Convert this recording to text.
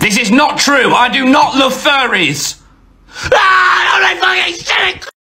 This is not true. I do not love furries. Ah, I don't fucking shit.